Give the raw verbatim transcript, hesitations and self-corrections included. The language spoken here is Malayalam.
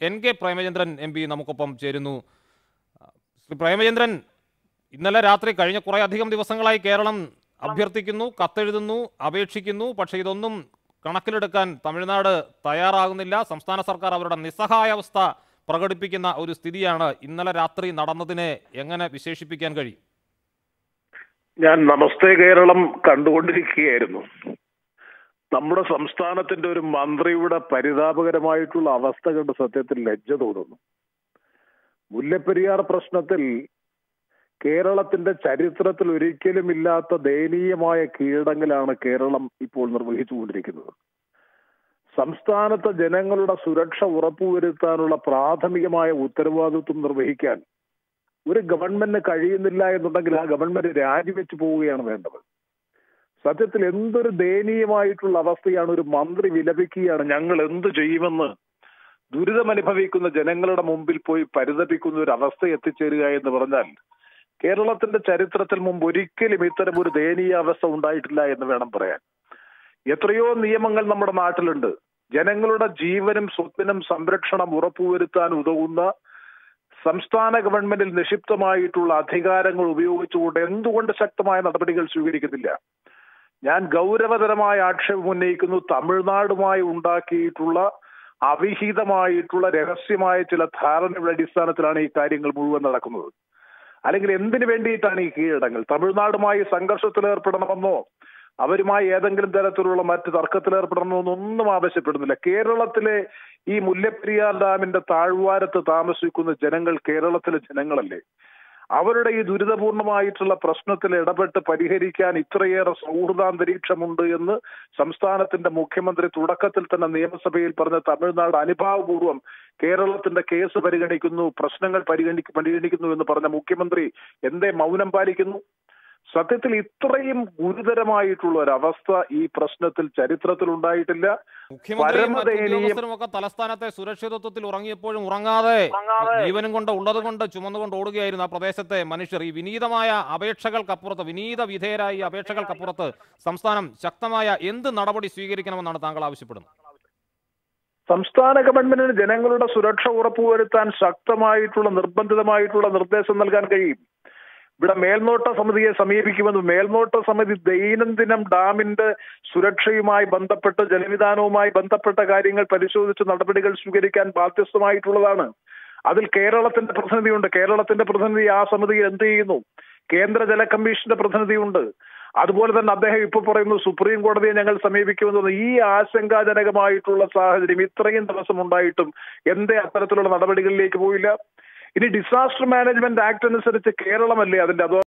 N K Premachandran M P നമുക്കൊപ്പം ചേരുന്നു. ശ്രീ പ്രേമചന്ദ്രൻ, ഇന്നലെ രാത്രി കഴിഞ്ഞ കുറേ അധികം ദിവസങ്ങളായി കേരളം അഭ്യർത്ഥിക്കുന്നു, കത്തെഴുതുന്നു, അപേക്ഷിക്കുന്നു. പക്ഷേ ഇതൊന്നും കണക്കിലെടുക്കാൻ തമിഴ്നാട് തയ്യാറാകുന്നില്ല. സംസ്ഥാന സർക്കാർ അവരുടെ നിസ്സഹായാവസ്ഥ പ്രകടിപ്പിക്കുന്ന ഒരു സ്ഥിതിയാണ് ഇന്നലെ രാത്രി നടന്നതിനെ എങ്ങനെ വിശേഷിപ്പിക്കാൻ കഴിയും? ഞാൻ നമസ്തേ കേരളം കണ്ടുകൊണ്ടിരിക്കുകയായിരുന്നു. നമ്മുടെ സംസ്ഥാനത്തിന്റെ ഒരു മന്ത്രിയുടെ പരിതാപകരമായിട്ടുള്ള അവസ്ഥ കണ്ട് സത്യത്തിൽ ലജ്ജ തോന്നുന്നു. മുല്ലപ്പെരിയാർ പ്രശ്നത്തിൽ കേരളത്തിന്റെ ചരിത്രത്തിൽ ഒരിക്കലും ഇല്ലാത്ത ദയനീയമായ കീഴടങ്ങലാണ് കേരളം ഇപ്പോൾ നിർവഹിച്ചുകൊണ്ടിരിക്കുന്നത്. സംസ്ഥാനത്തെ ജനങ്ങളുടെ സുരക്ഷ ഉറപ്പുവരുത്താനുള്ള പ്രാഥമികമായ ഉത്തരവാദിത്വം നിർവഹിക്കാൻ ഒരു ഗവൺമെന്റിന് കഴിയുന്നില്ല എന്നുണ്ടെങ്കിൽ ആ ഗവൺമെന്റ് രാജിവെച്ച് പോവുകയാണ് വേണ്ടത്. സത്യത്തിൽ എന്തൊരു ദയനീയമായിട്ടുള്ള അവസ്ഥയാണ്. ഒരു മന്ത്രി വിലപിക്കുകയാണ്, ഞങ്ങൾ എന്ത് ചെയ്യുമെന്ന് ദുരിതമനുഭവിക്കുന്ന ജനങ്ങളുടെ മുമ്പിൽ പോയി പരിതപിക്കുന്ന ഒരു അവസ്ഥ എത്തിച്ചേരുക എന്ന് പറഞ്ഞാൽ കേരളത്തിന്റെ ചരിത്രത്തിൽ മുമ്പ് ഒരിക്കലും ഇത്തരം ഒരു ദയനീയ അവസ്ഥ ഉണ്ടായിട്ടില്ല എന്ന് വേണം പറയാൻ. എത്രയോ നിയമങ്ങൾ നമ്മുടെ നാട്ടിലുണ്ട്. ജനങ്ങളുടെ ജീവനും സ്വത്തിനും സംരക്ഷണം ഉറപ്പുവരുത്താൻ ഉതകുന്ന സംസ്ഥാന ഗവൺമെന്റിൽ നിക്ഷിപ്തമായിട്ടുള്ള അധികാരങ്ങൾ ഉപയോഗിച്ചുകൊണ്ട് എന്തുകൊണ്ട് ശക്തമായ നടപടികൾ സ്വീകരിക്കുന്നില്ല? ഞാൻ ഗൗരവതരമായ ആക്ഷേപം ഉന്നയിക്കുന്നു. തമിഴ്നാടുമായി ഉണ്ടാക്കിയിട്ടുള്ള അവിഹിതമായിട്ടുള്ള രഹസ്യമായ ചില ധാരണയുടെ അടിസ്ഥാനത്തിലാണ് ഈ കാര്യങ്ങൾ മുഴുവൻ നടക്കുന്നത്. അല്ലെങ്കിൽ എന്തിനു വേണ്ടിയിട്ടാണ് ഈ കീഴടങ്ങൾ? തമിഴ്നാടുമായി സംഘർഷത്തിൽ ഏർപ്പെടണമെന്നോ അവരുമായി ഏതെങ്കിലും തരത്തിലുള്ള മറ്റ് തർക്കത്തിലേർപ്പെടണമെന്നോ ഒന്നും ആവശ്യപ്പെടുന്നില്ല. കേരളത്തിലെ ഈ മുല്ലപ്പെരിയാർ ഡാമിന്റെ താഴ്വാരത്ത് താമസിക്കുന്ന ജനങ്ങൾ കേരളത്തിലെ ജനങ്ങളല്ലേ? അവരുടെ ഈ ദുരിതപൂർണമായിട്ടുള്ള പ്രശ്നത്തിൽ ഇടപെട്ട് പരിഹരിക്കാൻ ഇത്രയേറെ സൗഹൃദാന്തരീക്ഷമുണ്ട് എന്ന് സംസ്ഥാനത്തിന്റെ മുഖ്യമന്ത്രി തുടക്കത്തിൽ തന്നെ നിയമസഭയിൽ പറഞ്ഞ തമിഴ്നാട് അനുഭാവപൂർവ്വം കേരളത്തിന്റെ കേസ് പരിഗണിക്കുന്നു, പ്രശ്നങ്ങൾ പരിഗണി പരിഗണിക്കുന്നു എന്ന് പറഞ്ഞ മുഖ്യമന്ത്രി എന്തേ മൗനം പാലിക്കുന്നു? സത്യത്തിൽ ഇത്രയും ഗുരുതരമായിട്ടുള്ള ഒരവസ്ഥ ഈ പ്രശ്നത്തിൽ ചരിത്രത്തിൽ ഉണ്ടായിട്ടില്ല. മുഖ്യമന്ത്രിയും തലസ്ഥാനത്തെ സുരക്ഷിതത്വത്തിൽ ഉറങ്ങിയപ്പോഴും ഉറങ്ങാതെ ജീവനും കൊണ്ട് ഉള്ളത് കൊണ്ട് ചുമന്നുകൊണ്ട് ഓടുകയായിരുന്നു ആ പ്രദേശത്തെ മനുഷ്യർ. ഈ വിനീതമായ അപേക്ഷകൾക്കപ്പുറത്ത്, വിനീത വിധേയരായ അപേക്ഷകൾക്കപ്പുറത്ത് സംസ്ഥാനം ശക്തമായ എന്ത് നടപടി സ്വീകരിക്കണമെന്നാണ് താങ്കൾ ആവശ്യപ്പെടുന്നത്? സംസ്ഥാന ഗവൺമെന്റിന് ജനങ്ങളുടെ സുരക്ഷ ഉറപ്പുവരുത്താൻ ശക്തമായിട്ടുള്ള നിർബന്ധിതമായിട്ടുള്ള നിർദ്ദേശം നൽകാൻ കഴിയും. ഇവിടെ മേൽനോട്ട സമിതിയെ സമീപിക്കുമെന്ന് മേൽനോട്ട സമിതി ദൈനംദിനം ഡാമിന്റെ സുരക്ഷയുമായി ബന്ധപ്പെട്ട് ജലവിധാനവുമായി ബന്ധപ്പെട്ട കാര്യങ്ങൾ പരിശോധിച്ച് നടപടികൾ സ്വീകരിക്കാൻ ബാധ്യസ്ഥമായിട്ടുള്ളതാണ്. അതിൽ കേരളത്തിന്റെ പ്രതിനിധിയുണ്ട്. കേരളത്തിന്റെ പ്രതിനിധി ആ സമിതിയിൽ എന്ത് ചെയ്യുന്നു? കേന്ദ്ര ജല കമ്മീഷന്റെ പ്രതിനിധിയുണ്ട്. അതുപോലെ തന്നെ അദ്ദേഹം ഇപ്പൊ പറയുന്നു സുപ്രീം കോടതിയെ ഞങ്ങൾ സമീപിക്കുമെന്ന്. ഈ ആശങ്കാജനകമായിട്ടുള്ള സാഹചര്യം ഇത്രയും ദിവസം ഉണ്ടായിട്ടും എന്തേ അത്തരത്തിലുള്ള നടപടികളിലേക്ക് പോയില്ല? ഇനി ഡിസാസ്റ്റർ മാനേജ്മെന്റ് ആക്ട് അനുസരിച്ച് കേരളമല്ലേ അതിന്റെ അതോ